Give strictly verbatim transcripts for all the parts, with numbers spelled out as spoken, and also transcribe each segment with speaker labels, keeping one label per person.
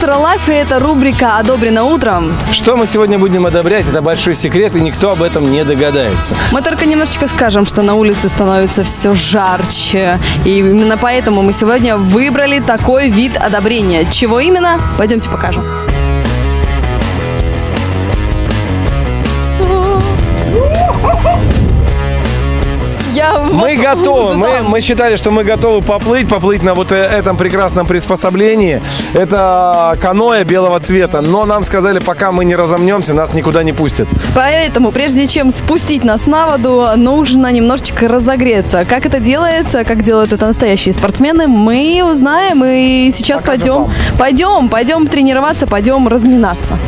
Speaker 1: Утро Лайф, и это рубрика «Одобрено утром».
Speaker 2: Что мы сегодня будем одобрять, это большой секрет, и никто об этом не догадается.
Speaker 1: Мы только немножечко скажем, что на улице становится все жарче. И именно поэтому мы сегодня выбрали такой вид одобрения. Чего именно? Пойдемте покажем. Я
Speaker 2: мы
Speaker 1: вот
Speaker 2: готовы.
Speaker 1: буду,
Speaker 2: Мы,
Speaker 1: да.
Speaker 2: мы считали, что мы готовы поплыть, поплыть на вот этом прекрасном приспособлении. Это каноэ белого цвета. Но нам сказали, пока мы не разомнемся, нас никуда не пустят.
Speaker 1: Поэтому, прежде чем спустить нас на воду, нужно немножечко разогреться. Как это делается, как делают это настоящие спортсмены, мы узнаем. И сейчас
Speaker 2: Покажем
Speaker 1: пойдем,
Speaker 2: вам.
Speaker 1: пойдем, пойдем тренироваться, пойдем разминаться.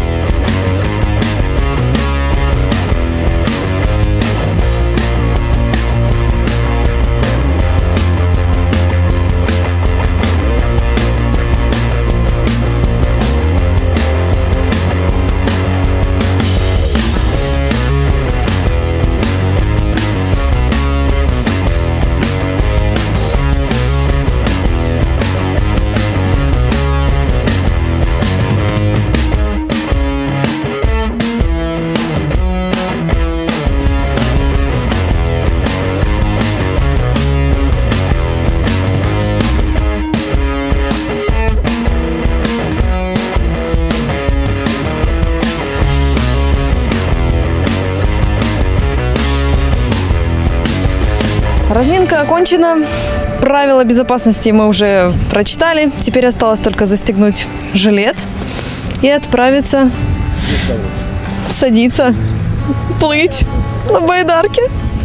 Speaker 1: Разминка окончена. Правила безопасности мы уже прочитали. Теперь осталось только застегнуть жилет и отправиться садиться, плыть на байдарке.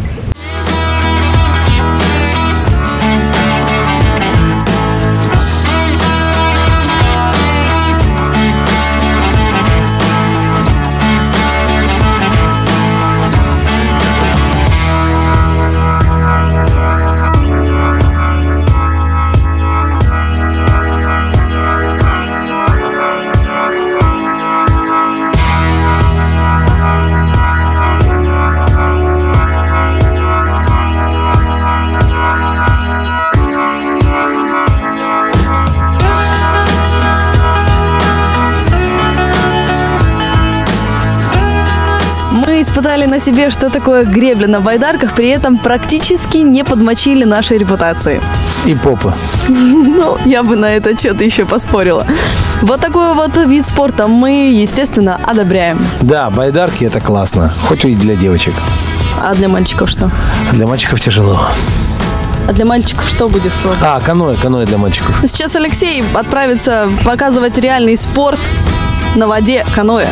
Speaker 1: Мы испытали на себе, что такое гребля на байдарках, при этом практически не подмочили нашей репутации.
Speaker 2: И попы.
Speaker 1: Ну, я бы на это что-то еще поспорила. Вот такой вот вид спорта мы, естественно, одобряем.
Speaker 2: Да, байдарки это классно. Хоть и для девочек.
Speaker 1: А для мальчиков что?
Speaker 2: Для мальчиков тяжело.
Speaker 1: А для мальчиков что будешь пробовать?
Speaker 2: А, каноэ, каноэ для мальчиков.
Speaker 1: Сейчас Алексей отправится показывать реальный спорт на воде каноэ.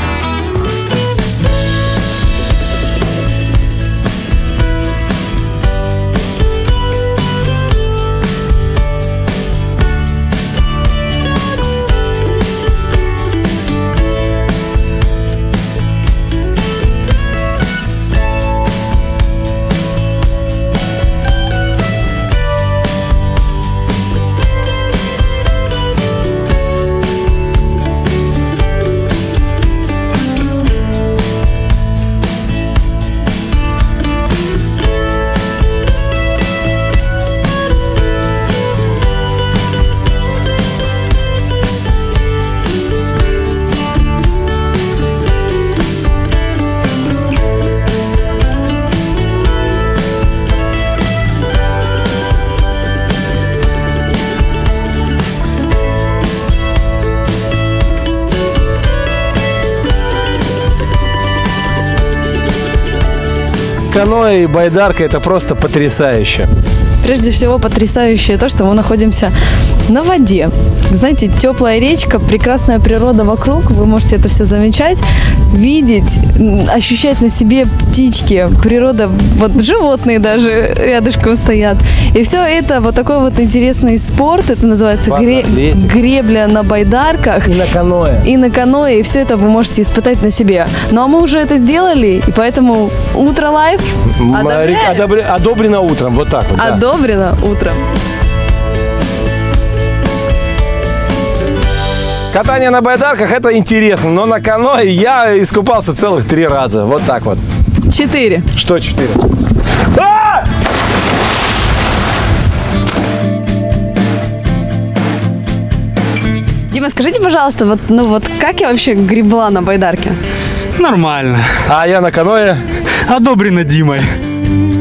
Speaker 2: Каноэ и байдарка это просто потрясающе.
Speaker 1: Прежде всего, потрясающее то, что мы находимся на воде. Знаете, теплая речка, прекрасная природа вокруг. Вы можете это все замечать, видеть, ощущать на себе птички, природа, вот животные даже рядышком стоят. И все это вот такой вот интересный спорт. Это называется гре- гребля на байдарках.
Speaker 2: И на каноэ.
Speaker 1: И на каноэ. И все это вы можете испытать на себе. Ну а мы уже это сделали, и поэтому Утро Лайф
Speaker 2: Одобря... одобрено утром. Вот так вот. Да.
Speaker 1: Одобрено утром.
Speaker 2: Катание на байдарках это интересно, но на каноэ я искупался целых три раза. Вот так вот.
Speaker 1: Четыре.
Speaker 2: Что четыре?
Speaker 1: Дима, скажите, пожалуйста, вот, ну вот как я вообще гребла на байдарке?
Speaker 3: Нормально.
Speaker 2: А я на каное.
Speaker 3: Одобрено Димой.